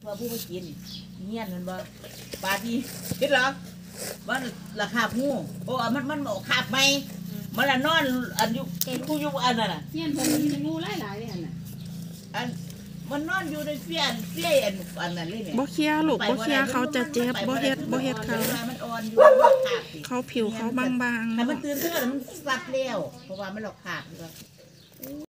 ว่าผู้ไปกินเงี้ยนั่นบ่บาดนี้คิดเหรอว่าราคาผู้โอ้มันบอกขาบไหมมันละนอนอันยุผู้ยุอันนั้นน่ะเงี้ยผมมีงูหลายเลยน่ะอันมันนอนอยู่ในเฟี้ยอันนั้นเลยเนี่ยบ่เคลียลูกบ่เคลียเขาจะเจ็บบ่เฮ็ดเขามันอ่อนอยู่ขาบเขาผิวเขาบางๆถ้ามันตื่นขึ้นมันสับแล้วเพราะว่ามันหลอกขาบ